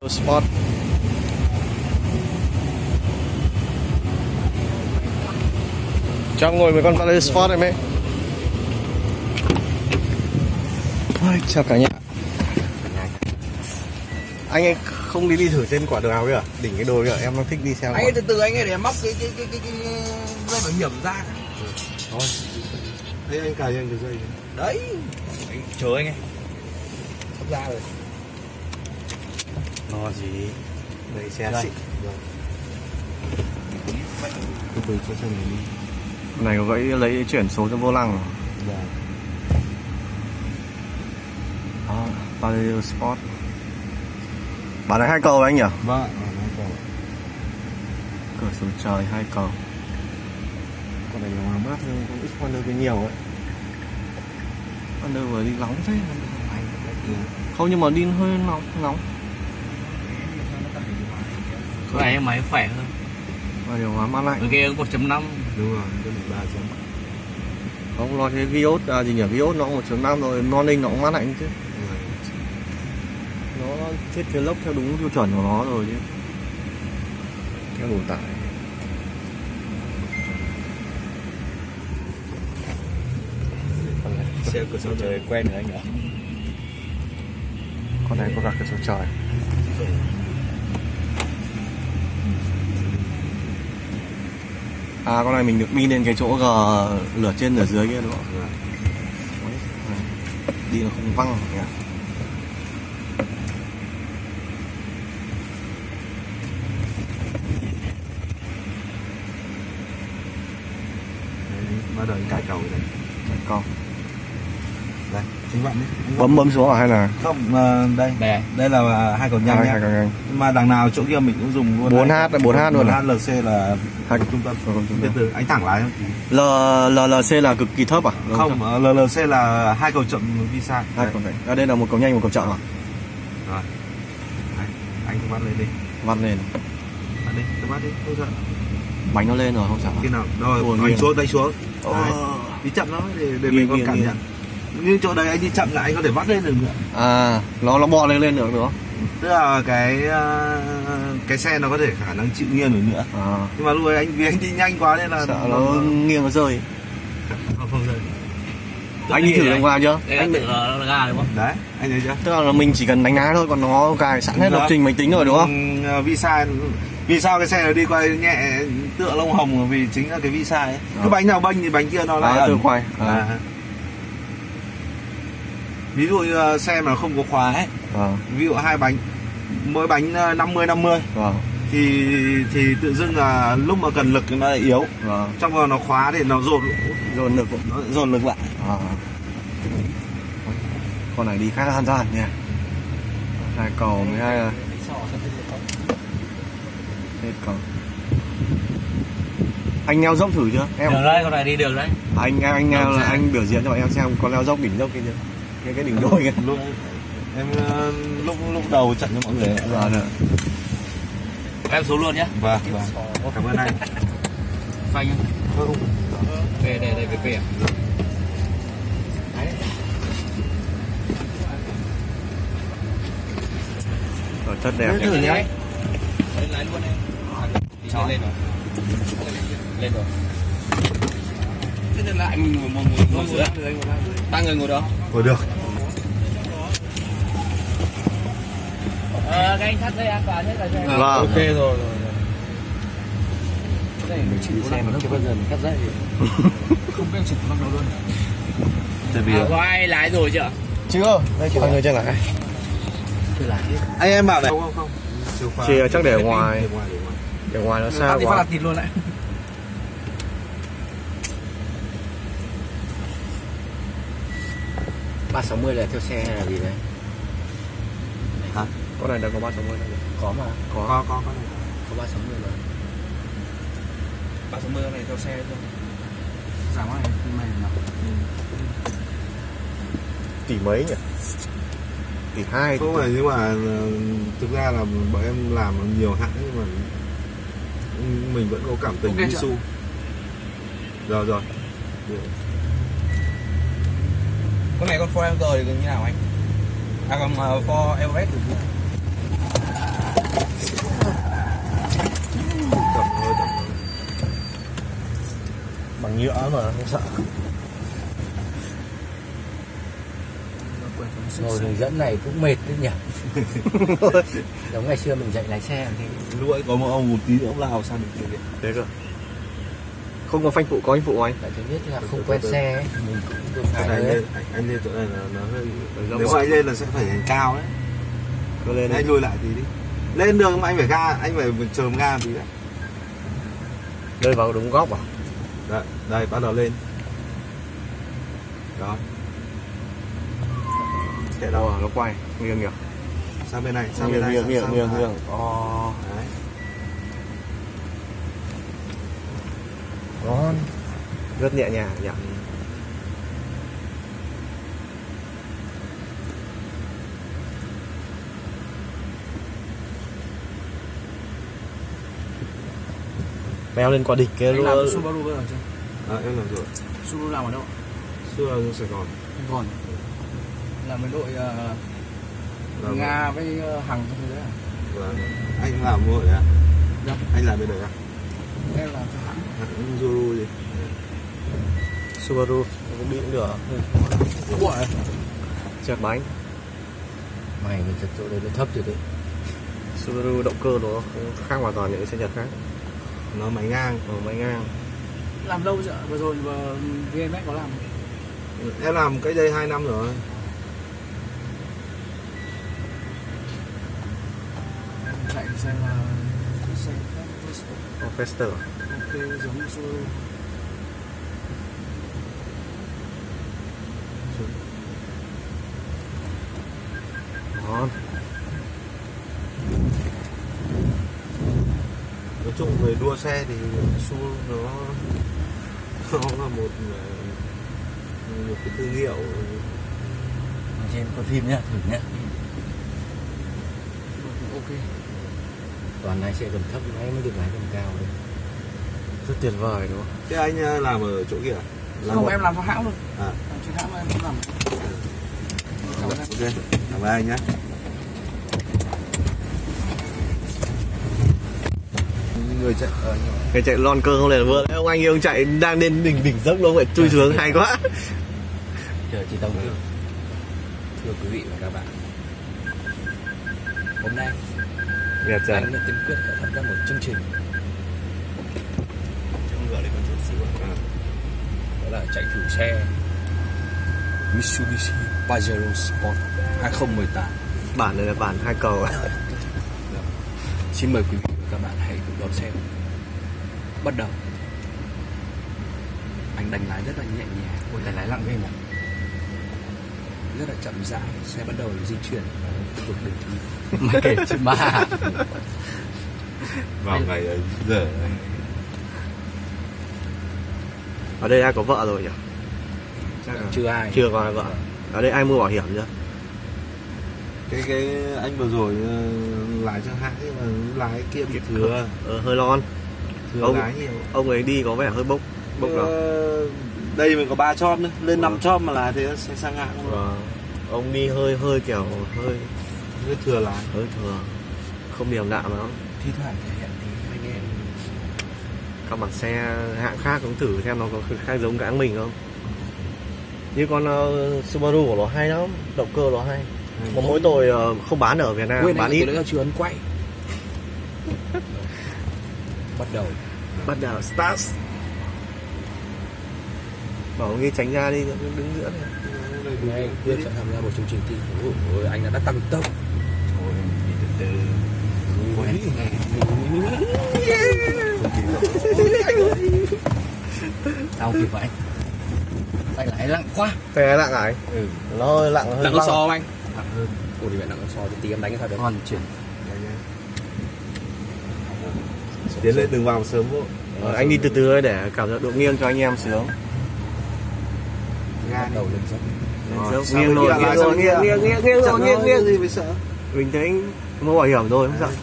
Sport. Cho ngồi với con Valeo Sport này mấy. Ôi, chào cả nhà. Anh ấy không đi thử trên quả đường nào kìa, đỉnh cái đồi kìa, em nó thích đi xe. Anh ấy từ từ anh ấy để móc cái dây bảo hiểm ra. Thôi. Thế anh cài cho anh cái dây. Đấy. Anh chờ anh ấy. Sắp ra rồi. Lo gì? Đây xe xịn. Rồi. Từ cho xe này đi. Này có gãy lấy chuyển số cho vô lăng. Dạ. Đó, Valeo Sport. Bản này 2 cầu anh nhỉ? Vâng, 2 cầu. Cửa sổ trời 2 cầu. Con này nó mát hơn con Xpander cái nhiều ấy. Xpander vừa đi nóng thế. Không, nhưng mà đi hơi nóng. Cái này máy khỏe hơn. Và điều hòa mát lạnh. Cái kia 1.5. Đúng rồi, cái này 3 chấm. Không lo thế Vios gì nhỉ? Vios nó 1.5 rồi, Morning nó cũng mát lạnh chứ. Nó thiết kế lốc theo đúng tiêu chuẩn của nó rồi chứ. Theo đủ tải. Xe cửa sổ trời quen rồi anh ạ. Con này có cả cửa sổ trời. À, con này mình được đi lên cái chỗ lửa trên lửa dưới kia đúng không? Đi nó không văng nhỉ. Bắt đầu cài cầu rồi. Cài cầu. Đây, chính bạn đi. Bấm xuống à hay là? Không, đây là 2 cầu nhanh nhá. 2 cầu nhanh. Nhưng mà đằng nào chỗ kia mình cũng dùng luôn. 4H luôn à? 4H LC là 2 trung tâm. Từ anh thẳng lái không? LLC là cực kỳ thấp à? Không, LLC là 2 cầu chậm visa. 2 cầu này. À, đây là 1 cầu nhanh, 1 cầu chậm à? Rồi. Anh cứ bắt lên đi. Vắt lên. Bắt đi, cứ bắt đi, không sợ. Bánh nó lên rồi không sợ. Khi nào? Rồi, anh xuống, đánh xuống. Đi chậm lắm để mình còn cảm nhận. Như chỗ đấy anh đi chậm lại anh có thể vắt lên được nữa. À, nó bò lên được nữa. Tức là cái xe nó có thể khả năng chịu nghiêng được nữa. À. Nhưng mà lúc ấy vì anh đi nhanh quá nên là sợ nó nghiêng nó rơi. Không rơi. Anh đi thử lần ngoài chưa? Anh tự ga đúng không? Đấy, anh thấy chưa? Tức là mình chỉ cần đánh lái thôi, còn nó cài sẵn hết lập trình máy tính rồi đúng không? Vì sao cái xe nó đi quay nhẹ tựa lông hồng vì chính là cái visa ấy. Cứ bánh nào bênh thì bánh kia nó lại tự quay. Ví dụ như xe mà không có khóa ấy. Ví dụ 2 bánh, mỗi bánh 50-50. Thì tự dưng là lúc mà cần lực nó lại yếu. Trong đó nó khóa thì nó dồn lực lại. Con này đi khá là an toàn nha. 2 cầu 12 là hết cầu. Anh leo dốc thử chưa? Em. Được đấy, con này đi được đấy. Anh biểu diễn cho em xem con leo dốc đỉnh dốc kia chưa? Cái đỉnh đồi kia. Lúc đầu trận cho mọi người. Được. Em xuống luôn nhé. Vâng. Cảm ơn anh. Phanh nhá. Không. Đây về à? Rồi chất đẹp. Thử nhé. Lái luôn em. Lên rồi. Lên rồi. Thế nên lại mình ngồi dưới. 3 người ngồi đó. Ngồi được. Các anh thắt dây an toàn hết rồi. Vâng. Ok rồi. Mình chỉ đi xem nó bao giờ mình cắt dây. Không biết chụp bao đâu luôn. Có ai lái rồi chưa? Chưa. Đây chỉ hai người chưa lái. Chưa lái. Anh em bảo này. Không. Chỉ chắc để ngoài. Để ngoài nó xa quá. Phát thịt luôn đấy. $360 là theo xe hay là gì đấy? Hả? Con này đã có 360 rồi. Có mà. Có này. Có 360 rồi. 360 này theo xe thôi. Giảm này nào. Tỷ mấy nhỉ? Tỷ 2. Không phải, nhưng mà thực ra là bọn em làm nhiều hãng nhưng mà mình vẫn có cảm tình với Su. Rồi. Con này con Ford Everest thì như nào anh? À còn Ford Everest thì nhựa mà không sợ. Ngồi hướng dẫn này cũng mệt đấy nhỉ. Giống ngày xưa mình dạy lái xe thì lúc ấy có một ông một tí nữa ông lao sang được kia. Thế cơ. Không có phanh phụ, có phanh phụ anh. tại thứ nhất là không quen xe ấy, mình cũng được phải anh lên chỗ này là nó hơi, nếu mà anh lên là sẽ phải hành cao đấy. Cứ lên anh lùi lại tí đi. Lên đường mà anh phải ga, anh phải chồm ga tí đấy. Rơi vào đúng góc à? Đấy, đây bắt đầu lên. Đó. Thế đó, nó quay, nghiêng kìa. Sang bên này, sang bên này. Nghiêng. Đấy. Ngon. Rất nhẹ nhàng nhỉ. Leo lên quả địch kia luôn. Anh làm Subaru bây giờ chưa? Em làm rồi. Subaru làm ở đâu? Subaru Sài Gòn. Sài Gòn. Làm với đội Nga với Hằng cái thứ đấy à? Vâng. Anh làm hội à? Dạ. Anh làm bên đấy à? Em làm cho hãng. Hãng Subaru gì? Subaru cũng bị cũng được. Ủa? Trượt bánh. mày mình chật chỗ đấy nó thấp rồi đấy. Subaru động cơ nó khác hoàn toàn những cái xe Nhật khác. Nó máy ngang. Máy ngang. Làm lâu chưa? Vừa rồi VMX có làm. Em làm cách đây 2 năm rồi. Em chạy xe là xe Fester. ok giống như Subaru. Ngon. Nói chung về đua xe thì Subaru nó là một cái thương hiệu. Trên có phim nhá, thử nhá. Ok. Toàn lái xe tầm thấp máy mới được lái tầm cao đấy. Rất tuyệt vời đúng không? Thế anh làm ở chỗ kia à? Không, em làm cho hãng luôn. À. Làm trên hãng mà em cũng làm. Ok, cảm ơn anh nhé. Người chạy lon cơ không này là vừa ông anh yêu chạy đang lên đỉnh dốc luôn vậy chui xuống hay quá. Chờ chị Tông thưa quý vị và các bạn, hôm nay anh đã Tiến Quyết đã tham gia một chương trình ngựa lên một chút xíu, đó là chạy thử xe Mitsubishi Pajero Sport 2018. Bản này là bản 2 cầu. Xin mời quý vị và các bạn hãy cùng đón xem. Bắt đầu. Anh đánh lái rất là nhẹ nhàng. Ôi, cái lái lặng ghê nhỉ. Rất là chậm rãi, xe bắt đầu di chuyển vào khu vực đường thủy. Mà kể chứ ba. Vào ngày ấy giờ Ở đây ai có vợ rồi nhỉ? Chắc là chưa ai. Chưa có ai vợ. Ở đây ai mua bảo hiểm chưa? cái anh vừa rồi lái cho hãng nhưng mà lái kia bị thừa. Hơi lon. Thừa lái nhiều. Ông ấy đi có vẻ hơi bốc rồi. Đây mình có 3 chóp nữa, lên 5 chóp mà lái thế sẽ sang hãng luôn. Ông đi hơi kiểu hơi thừa lái. Hơi thừa. Không điểm đạm lắm. Thi thoảng thể hiện tí anh em. Các bản xe hạng khác cũng thử xem nó có khác giống cái mình không. Như con Subaru của nó hay lắm, động cơ nó hay. Mà mỗi tội không bán ở Việt Nam, bán ít. Quên chưa ấn quay. Bắt đầu start. Bảo nghe tránh ra đi, đứng giữa này. Nay Quyết sẽ tham gia một chương trình thi thử. Ôi, anh đã tăng tốc. Thôi, đi từ từ. Sao kịp vậy? Tay lái lặng quá. Tay lặng à? Nó hơi lặng hơn. Lặng hơn so anh. Lặng hơn. Ủa thì vậy lặng hơn so thì tí em đánh cái sao được. Còn chuyển. Tiến lên đừng vào sớm vô. Anh đi từ từ để cảm giác độ nghiêng cho anh em sướng. Bắt đầu lên dốc. Nghiêng gì phải sợ. Mình thấy mua bảo hiểm rồi không sợ.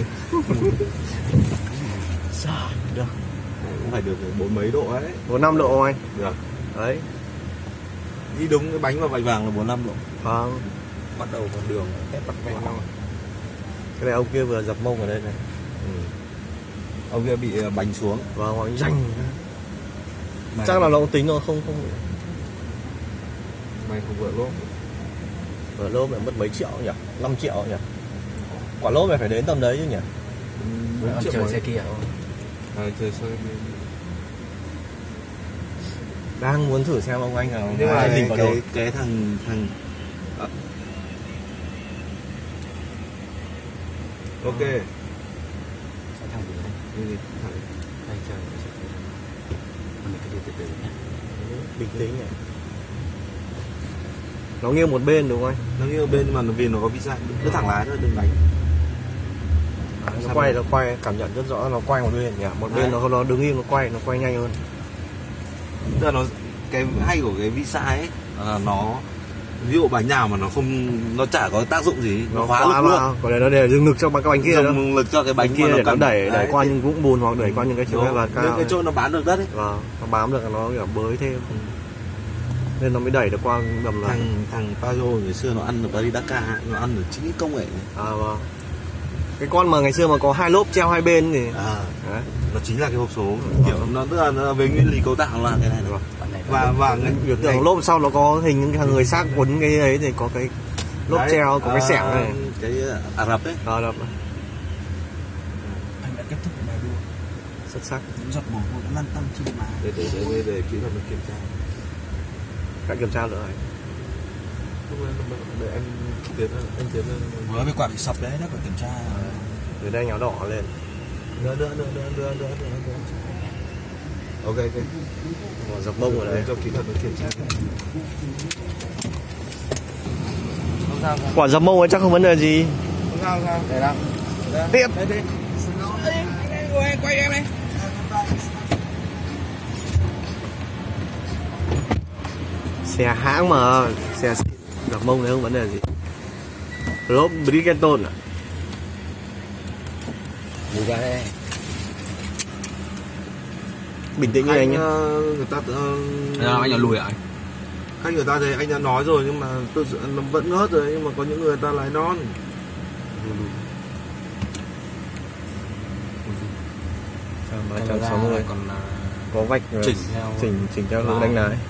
Sao được. Cũng phải được 4 mấy độ ấy. 45 độ anh. Được. Đấy. Đi đúng cái bánh vào vạch vàng là 45 độ. Vâng. Bắt đầu con đường tép bắt ven. Cái này ông kia vừa dập mông ở đây này. Ông kia bị bành xuống. Vâng, anh rành. Chắc là nó cũng tính rồi, không. Mày không vợ lốp. Vợ lốp lại mất mấy triệu nhỉ? 5 triệu nhỉ? Quả lốp này phải đến tầm đấy chứ nhỉ? 4 triệu chờ xe kia không? Chờ xe kia. Đang muốn thử xem ông anh nào. Nhưng mà cái thằng Ok. Sẽ thằng gì đây? Đi thẳng. Đây chờ sẽ thấy. Mình cứ đi từ từ nhé. Bình tĩnh nhỉ? Nó nghiêng một bên đúng không anh? nó nghiêng bên mà vì nó có visa, cứ thẳng lái thôi, đừng đánh. Nó quay cảm nhận rất rõ, nó quay một bên nhỉ? Một bên nó đứng im, nó quay nhanh hơn. Tức là nó cái hay của cái visa ấy là nó ví dụ bánh nào mà nó chả có tác dụng gì, nó khóa lực luôn. Còn này nó để dừng lực cho các bánh kia đó. Dừng lực cho cái bánh kia để nó đẩy qua thì... những vũng bùn hoặc đẩy qua những cái chỗ là cao. Những cái chỗ nó bám được đất ấy. Nó bám được, nó kiểu bới thêm. Nên nó mới đẩy được qua đầm là thằng Pajero ngày xưa nó ăn được Paris Dakar, nó ăn được chính công nghệ này. Vâng. Cái con mà ngày xưa mà có hai lốp treo hai bên thì nó chính là cái hộp số kiểu nó tức là nó về nguyên lý cấu tạo là cái này rồi. Và biểu tượng lốp sau nó có hình những thằng người xác quấn cái ấy thì có cái lốp treo, có cái xẻng này, cái Ả Rập ấy. Ả Rập. Anh đã kết thúc bài đua xuất sắc. những giọt mồ hôi đã lăn tăn trên má. Để kỹ thuật mình kiểm tra. Các kiểm tra nữa rồi. Để anh tiến Vừa với quả bị sập đấy, nó phải kiểm tra. Từ đây nháo đỏ lên. Đưa. Ok. Dập mông ở đấy. Cho kỹ thuật mình kiểm tra. Quả dập mông ấy chắc không vấn đề gì. Không sao. Để nào. Tiếp. Quay em đây. Xe hãng mà, xe dập mông đấy không vấn đề gì. Lốp Bridgestone à? Lùi ra đây. Bình tĩnh như anh nhé. Người ta Anh là lùi ạ. khách người ta thấy anh đã nói rồi nhưng mà tự sự nó vẫn ngớt rồi, nhưng mà có những người ta lái non. 360 còn có vạch chỉnh theo hướng đánh lái.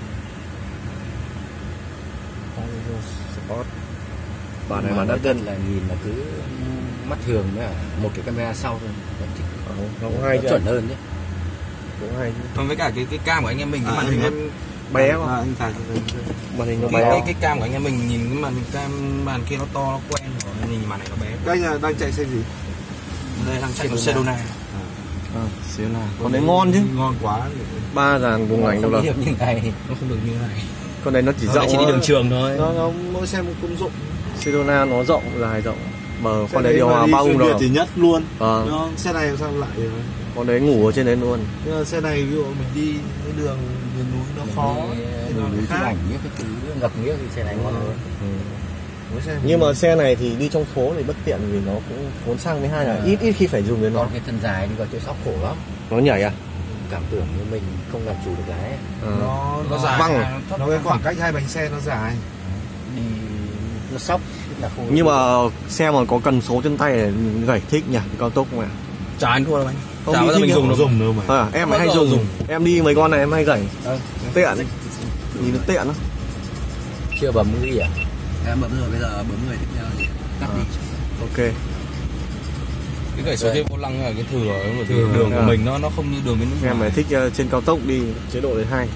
Sport. Bản này bản đắt tiền là nhìn là cứ mắt thường với một cái camera sau thôi. Nó cũng hay chuẩn hơn chứ. Cũng hay chứ. Còn với cả cái cam của anh em mình, cái màn hình em bé không? anh phải Màn hình nó bé. Cái cam của anh em mình nhìn cái màn hình cam màn kia nó to, nó quen rồi, nhìn màn này nó bé. Cái anh đang chạy xe gì? Đây đang chạy con Sedona. Sedona. Con đấy ngon chứ. Ngon quá. 3 dàn cùng ảnh đâu là. Như này, nó không được như này. Con này nó chỉ rộng, chỉ đi đường trường thôi. Nó mỗi xe một công dụng. Sedona nó rộng, dài rộng. Mà con đấy điều hòa 3 ung rồi. Thì nhất luôn. Nó xe này làm sao lại rồi? Con đấy ngủ ở trên đấy luôn. Nhưng mà xe này ví dụ mình đi cái đường miền núi nó khó. Đường núi chụp ảnh những cái thứ ngập nghĩa thì xe này ngon hơn. Nhưng mà xe này thì đi trong phố thì bất tiện vì nó cũng cuốn xăng, với hai là ít khi phải dùng đến nó. Còn cái thân dài đi vào chỗ sóc khổ lắm. Nó nhảy à? Cảm tưởng như mình không làm chủ được lái. Nó dài, văng. Nó cái khoảng cách hai bánh xe nó dài. Đi nó sóc là không. Nhưng mà xe mà có cần số chân tay để gảy thích nhỉ, cao tốc mà. Chả anh thua đâu anh. Không chả đi mình dùng nữa mà. Em hay dùng. Em đi mấy con này em hay gảy. Tiện. Nhìn nó tiện đó. Chưa bấm cái gì à? Em bấm rồi, bây giờ bấm người tiếp theo thì tắt đi. Ok. Cái gảy số thêm vô lăng là cái thừa đường của mình nó không như đường cái nước. Em phải thích trên cao tốc đi chế độ đấy hay.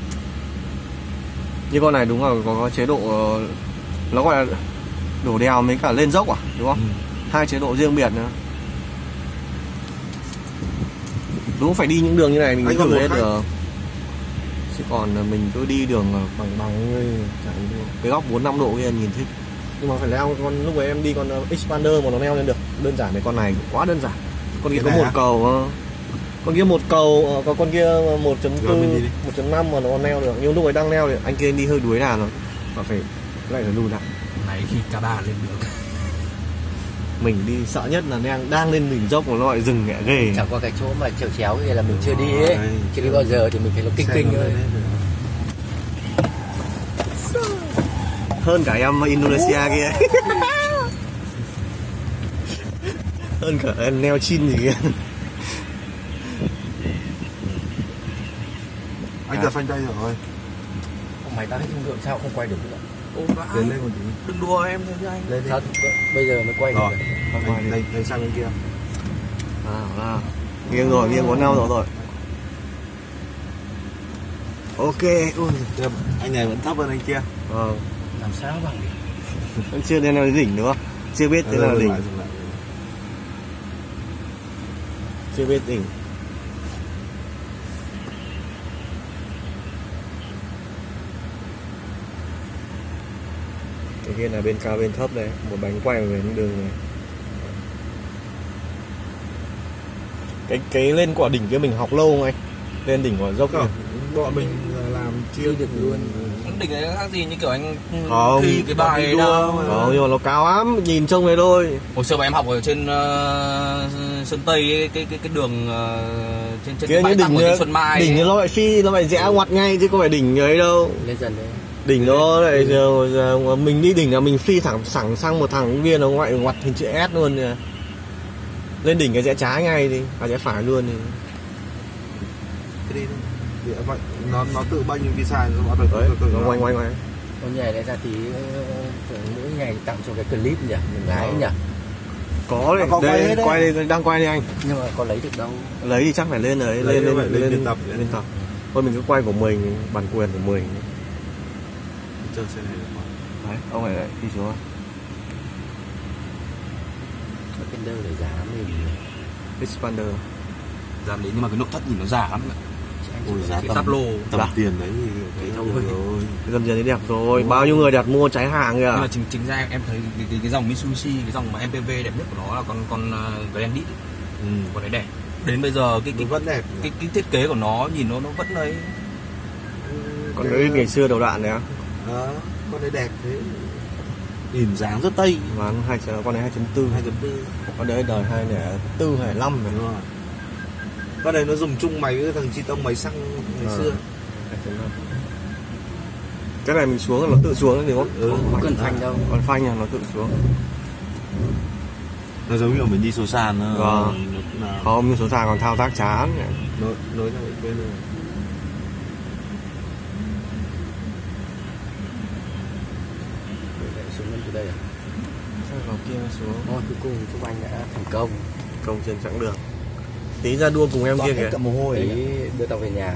Như con này đúng là có chế độ nó gọi là đổ đèo với cả lên dốc à, đúng không? Hai chế độ riêng biệt nữa. Đúng phải đi những đường như này mình mới thử hết được. Chứ còn mình cứ đi đường bằng cái góc 4-5 độ kia nhìn thích. Nhưng mà phải leo con lúc ấy em đi con Expander mà nó leo lên được. Đơn giản, cái con này quá đơn giản. Con kia có một cầu, con kia một cầu, có con kia 1.4, 1.5 mà nó còn leo được. Nhưng lúc ấy đang leo thì anh kia đi hơi đuối nào rồi, mà phải lại phải lùi lại. Này khi cả ba lên được. Mình đi sợ nhất là đang lên đỉnh dốc mà nó lại dừng ghê. Chẳng qua cái chỗ mà chéo kia là mình chưa đi ấy, chưa đi bao giờ thì mình thấy nó kinh thôi. Hơn cả em Indonesia kia. Hơn cả em neo chin gì kia. Anh đặt phanh tay rồi. Mày tao hết thương lượng sao không quay được nữa. Lên một tí. Đừng đùa em thế anh. Lên sao bây giờ mới quay được. Đây sang bên kia. Nghiêng rồi, nghiêng 45 độ rồi. Ok, ui. Anh này vẫn thấp hơn anh kia. Làm sao bằng được. Vẫn chưa đến là đỉnh đúng không? Chưa biết thế là đỉnh. Chưa biết đỉnh. Cái kia là bên cao bên thấp đây, một bánh quay về những đường này. Cái lên quả đỉnh kia mình học lâu không anh? Lên đỉnh quả dốc không? Bọn mình làm chia được luôn. Đỉnh này khác gì như kiểu anh không, thi cái bài đó. Không, nhưng mà nó cao lắm, nhìn trông này thôi. Hồi xưa mà em học ở trên Sơn Tây cái đường trên cái bãi tắm ở Xuân Mai. Đỉnh nó lại nó phải rẽ ngoặt ngay chứ không phải đỉnh ấy đâu. Lên dần đấy. Đỉnh nó lại giờ mình đi đỉnh là mình phi thẳng sang một thằng viên nó ngoặt hình chữ S luôn kìa. Lên đỉnh cái rẽ trái ngay đi, rẽ phải luôn thì. Cái đi vậy nó tự bao nhiêu visa nó bắt đầu nó ngoảnh. Con nhảy này ra tí mỗi ngày tặng cho cái clip nhỉ, mình lái nhỉ. Có đấy, đây, quay đây, đang quay đi anh. Nhưng mà có lấy được đâu. Lấy thì chắc phải lên đấy, lên tập. Thôi mình cứ quay của mình, bản quyền của mình. Chơi xe này được không? Đấy, ông này lại đi xuống. Cái đâu để giá mình. Expander. Dám đến nhưng mà cái nội thất nhìn nó giả lắm. Ôi giá tắp lô tầm tiền đấy thì thôi rồi. Tầm tiền đấy đẹp rồi, bao nhiêu người đặt mua cháy hàng kìa. Nhưng mà chính ra em thấy cái dòng Mitsubishi, cái dòng mà MPV đẹp nhất của nó là con Grandit. Con đấy đẹp. Đến bây giờ cái vẫn đẹp. Cái thiết kế của nó nhìn nó vẫn ấy. Con đấy ngày xưa đầu đạn đấy á. Con đấy đẹp thế. Nhìn dáng rất Tây. Mà con này 2.4. Con đấy đời 2.4 hay 5 này. Đúng rồi. Con này nó dùng chung máy với thằng Chi Tông máy xăng ngày xưa. Cái này mình xuống nó tự xuống thì không? Không cần phanh đâu. Còn phanh là nó tự xuống. Nó giống như mình đi số sàn. Không, như số sàn còn thao tác chán. Nối ra bên này. Xuống lên từ đây à? Sao vào kia nó xuống? Thôi cuối cùng chúng anh đã thành công. Công trên chặng đường. Tí ra đua cùng em kia kìa. Cả mồ hôi đấy, đưa tao về nhà.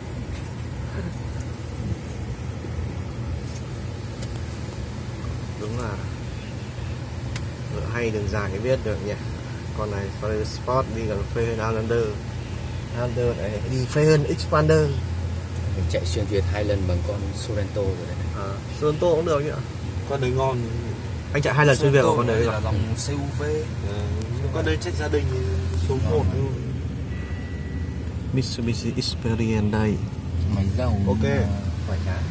Đúng là ngựa hay đường dài cái biết được nhỉ. Con này Sport đi gần phê hơn Outlander này đi phê hơn Expander. Mình chạy xuyên Việt 2 lần bằng con Sorento rồi đấy. Sorento cũng được nhỉ. Con đấy ngon. Anh chạy 2 lần xuyên Việt của con đấy là dòng CUV. Con đấy trách gia đình số 1 luôn. Mitsubishi Experience đây. Máy dầu. Ok. Khỏi chán.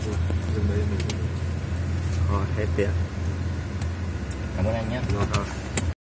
Dừng đây mình. Rồi hết tiền. Cảm ơn anh nhé. Rồi.